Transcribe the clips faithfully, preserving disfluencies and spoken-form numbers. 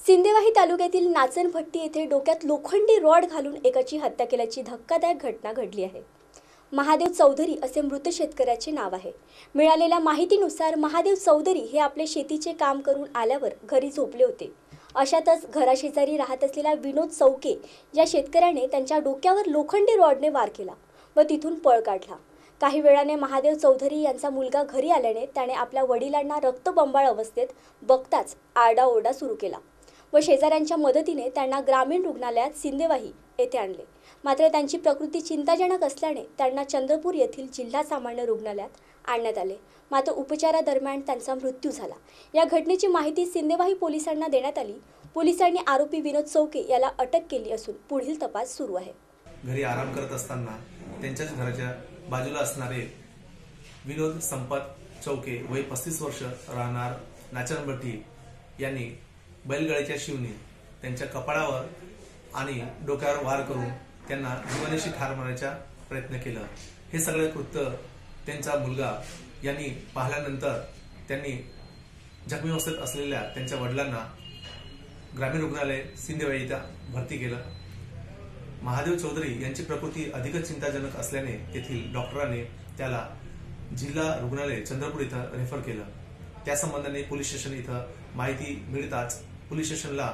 सिंदेवाही तालुक्यातील नाचनभट्टी येथे डोक्यात लोखंडी रॉड घालून एकाची हत्या केल्याची धक्कादायक घटना घडली आहे। महादेव चौधरी असे मृत शेतकऱ्याचे नाव आहे। मिळालेल्या माहितीनुसार महादेव चौधरी हे आपले शेतीचे काम करून आल्यावर घरी झोपले होते। अशातच घराशेजारी राहत असलेल्या विनोद चौके या शेतकऱ्याने त्यांच्या डोक्यावर लोखंडी रॉडने वार केला व तिथून पळ काढला। काही वेळाने महादेव चौधरी यांचा मुलगा घरी आल्याने त्याने आपल्या वडिलांना रक्तबंबाळ अवस्थेत बघताच आरडाओरडा सुरू केला व शेजाऱ्यांच्या मदतीने त्यांना ग्रामीण रुग्णालयात सिंदेवाही येथे आणले। मात्र त्यांची प्रकृती चिंताजनक असल्याने त्यांना चंद्रपूर येथील जिल्हा सामान्य रुग्णालयात आणण्यात आले। मात्र उपचारादरम्यान त्यांचा मृत्यू झाला। या घटनेची माहिती सिंदेवाही पोलिसांना देण्यात आली। पोलिसांनी आरोपी विनोद चौके याला अटक केली असून पुढील तपास सुरू आहे। घरी आराम करत असताना त्यांच्याच घराच्या बाजूला असणारे विनोद संपत चौके वय पस्तीस वर्ष राहणार नाचनभट्टी यांनी बैलगाडीच्या शिवने त्यांच्या कपाळावर आणि डोक्यावर वार करून त्यांना जीवानीशी ठार मारण्याचा प्रयत्न केला। हे सगळे कृत्य त्यांचा मुलगा यांनी पाहिल्यानंतर त्यांनी जखमी अवस्थेत असलेल्या त्यांच्या वडिलांना ग्रामीण रुग्णालय सिंदेवाही इथं भरती केलं। महादेव चौधरी यांची प्रकृती अधिकच चिंताजनक असल्याने तेथील डॉक्टरांनी त्याला जिल्हा रुग्णालय चंद्रपूर इथं रेफर केलं। त्या संबंधाने पोलीस स्टेशन इथं माहिती मिळताच पोलीस स्टेशनला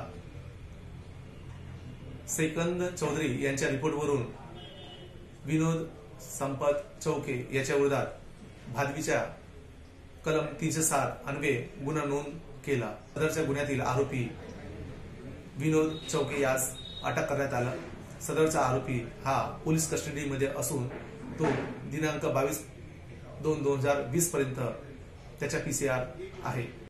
सेकंद चौधरी यांच्या रिपोर्टवरून विनोद संपत चौके याच्या विरोधात भादवीच्या कलम तीनशे सात अन्वये गुन्हा नोंद केला। सदरच्या गुन्ह्यातील आरोपी विनोद चौके यास अटक करण्यात आला। सदरचा आरोपी हा पोलीस कस्टडीमध्ये असून तो दिनांक बावीस दोन दोन हजार वीस पर्यंत त्याचा पीसीआर आहे।